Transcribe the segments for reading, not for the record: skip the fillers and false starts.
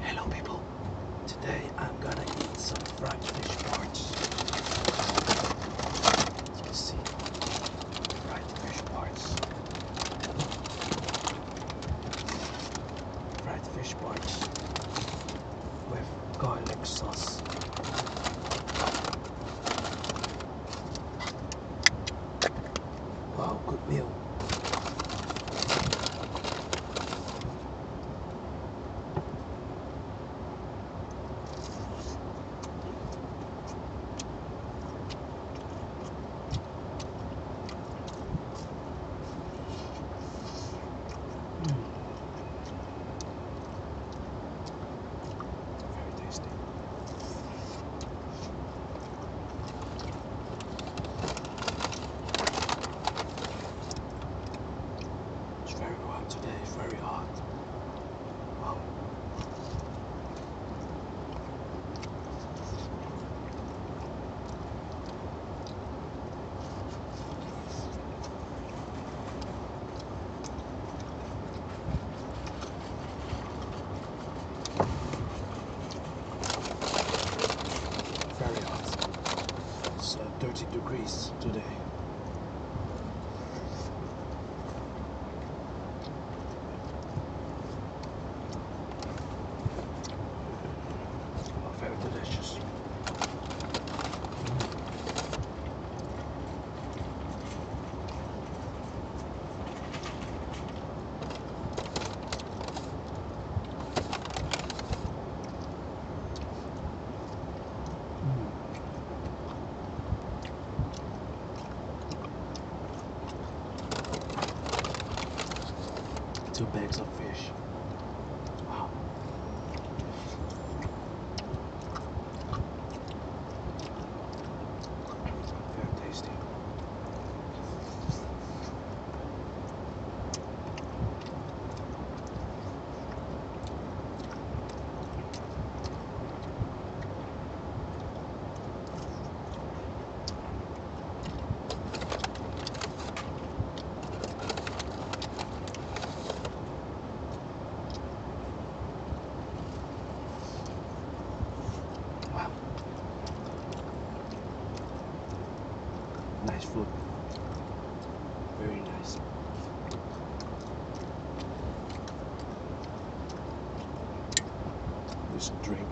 Hello people, today I'm gonna eat some fried fish parts. As you can see, fried fish parts. Fried fish parts with garlic sauce. Wow, good meal. Very tasty. It's very hot today, it's very hot. Wow. 30 degrees today. Oh, very delicious. Two bags of fish. Wow. Very tasty. Wow. Nice food. Very nice. This drink.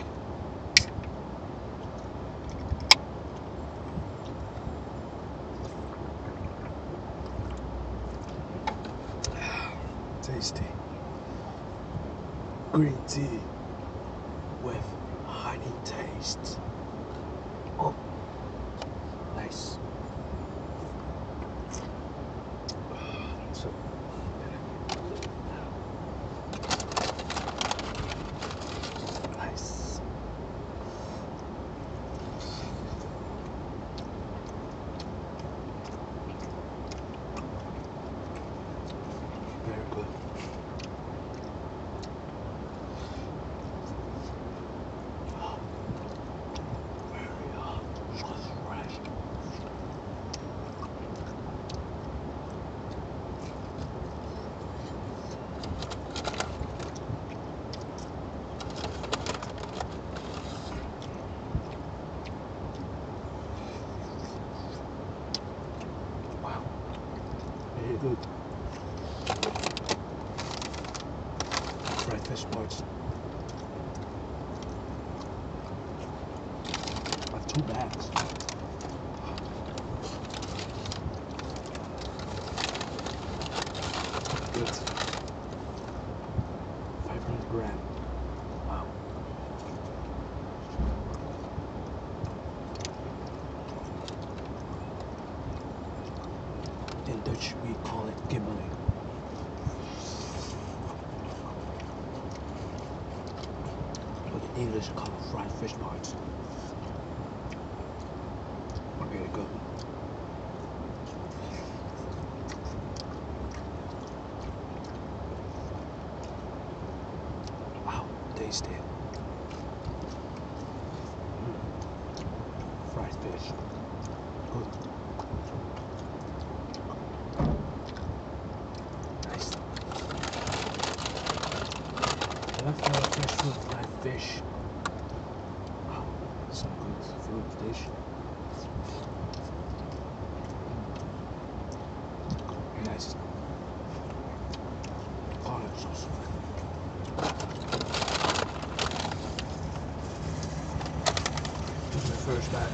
Tasty. Green tea with honey taste. Oh, nice. So, nice. Very good. Very hot. Just fresh. Wow. Very good. Fried fish parts. Of 2 bags. Good. 500 gram. Wow. In Dutch we call it kibbeling. But in English call it fried fish parts. Very good. Wow, tasty. Fried fish. Good. Nice. Left fresh fruit, live fish. Wow, some good fruit dish. Nice. Garlic sauce. This is my first bag.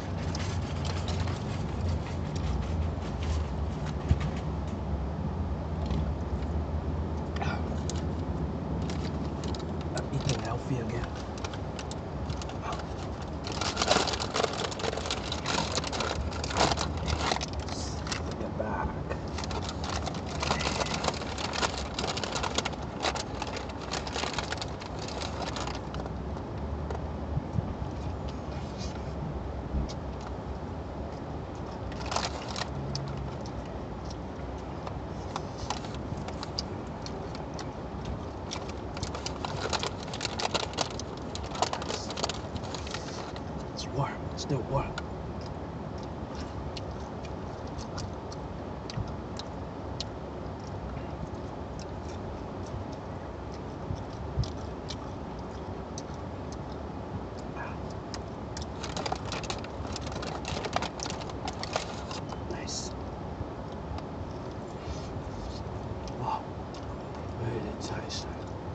I'm eating healthy again. Get back. It's warm, it's still warm. Nice. Wow, really tasty.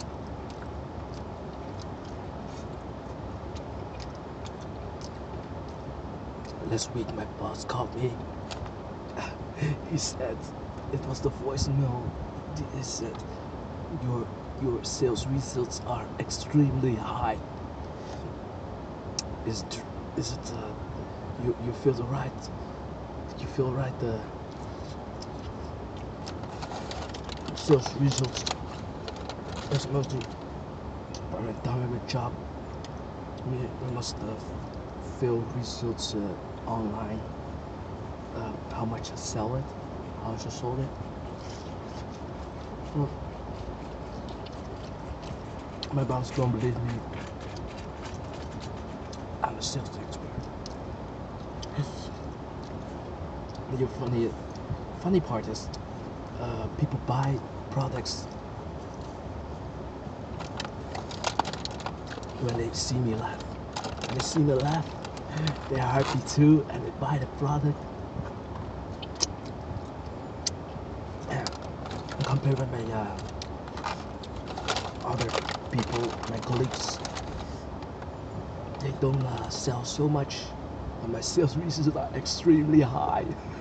Last week my boss called me. He said it was the voicemail. He said your sales results are extremely high. Is it you feel the right? You feel right the sales results is mostly when I'm done with my job. We must feel results online. How much I sell it, how much I sold it. Well, my boss don't believe me. I'm a sales expert. The funny part is people buy products when they see me laugh. When they see me laugh, they are happy too, and they buy the product. Compared with my other people, my colleagues, they don't sell so much, and my sales results are extremely high.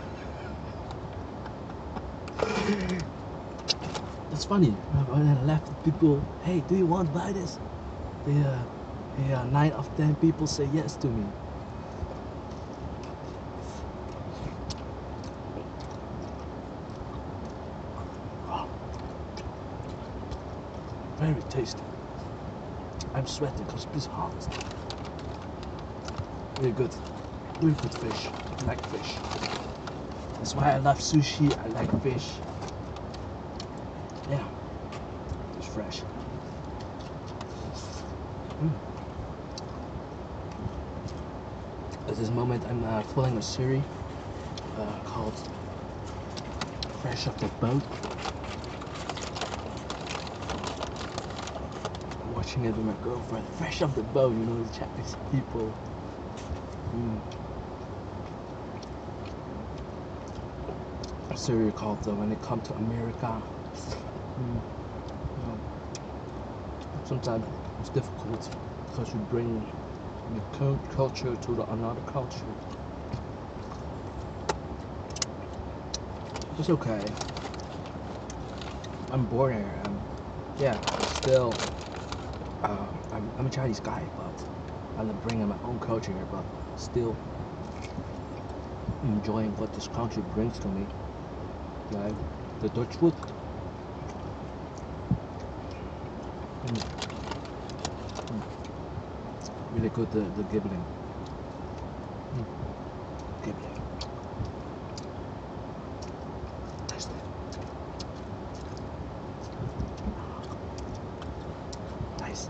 It's funny when I left, people, hey, do you want to buy this? 9 of 10 people say yes to me. Very tasty. I'm sweating because it's hot. Really good. Really good fish. I like fish. That's why I love sushi. I like fish. Yeah. It's fresh. At this moment I'm filming a series called Fresh Off the Boat. Watching it with my girlfriend. Fresh off the boat, you know, the Japanese people. A series called When They Come to America. You know, sometimes it's difficult because you bring your culture to another culture. It's okay. I'm born here. Yeah, still. I'm a Chinese guy, but I'm bringing my own culture here, but still enjoying what this country brings to me. Like the Dutch food. Really good, the Gibling. Gibling. Nice. Nice.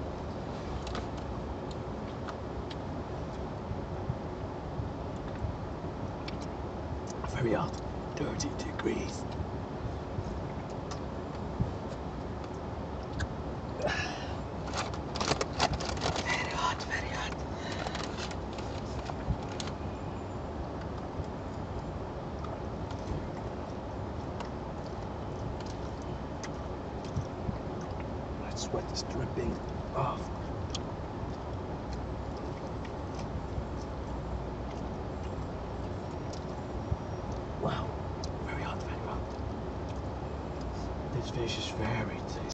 Very hot, 30 degrees. Sweat is dripping off. Wow, very hot, very hot. This fish is very tasty.